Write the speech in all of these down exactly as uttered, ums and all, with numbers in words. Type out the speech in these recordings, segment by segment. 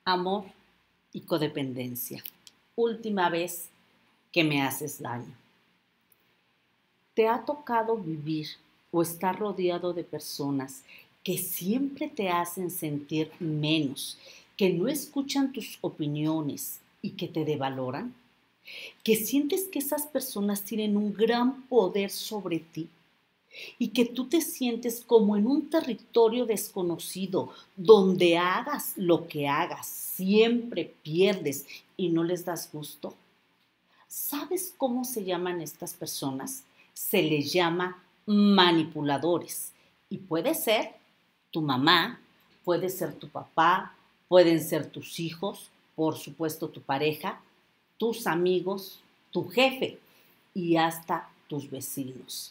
Amor y codependencia. Última vez que me haces daño. ¿Te ha tocado vivir o estar rodeado de personas que siempre te hacen sentir menos, que no escuchan tus opiniones y que te devaloran? ¿Que sientes que esas personas tienen un gran poder sobre ti? Y que tú te sientes como en un territorio desconocido, donde hagas lo que hagas, siempre pierdes y no les das gusto. ¿Sabes cómo se llaman estas personas? Se les llama manipuladores. Y puede ser tu mamá, puede ser tu papá, pueden ser tus hijos, por supuesto tu pareja, tus amigos, tu jefe y hasta tus vecinos.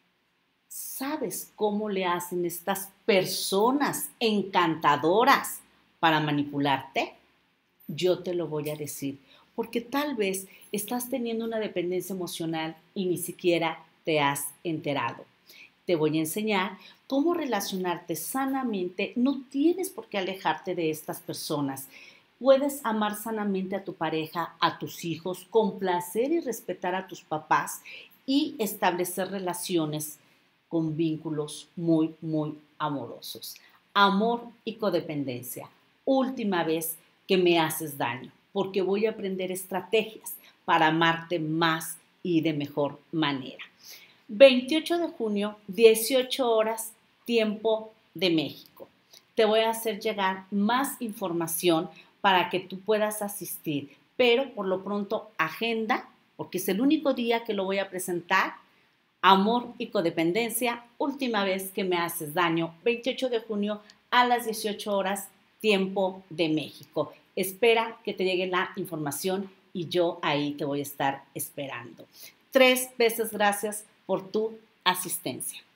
¿Sabes cómo le hacen estas personas encantadoras para manipularte? Yo te lo voy a decir, porque tal vez estás teniendo una dependencia emocional y ni siquiera te has enterado. Te voy a enseñar cómo relacionarte sanamente. No tienes por qué alejarte de estas personas. Puedes amar sanamente a tu pareja, a tus hijos, complacer y respetar a tus papás y establecer relaciones con vínculos muy, muy amorosos. Amor y codependencia. Última vez que me haces daño, porque voy a aprender estrategias para amarte más y de mejor manera. veintiocho de junio, dieciocho horas, tiempo de México. Te voy a hacer llegar más información para que tú puedas asistir, pero por lo pronto agenda, porque es el único día que lo voy a presentar. Amor y codependencia, última vez que me haces daño, veintiocho de junio a las dieciocho horas, tiempo de México. Espera que te llegue la información y yo ahí te voy a estar esperando. Tres veces gracias por tu asistencia.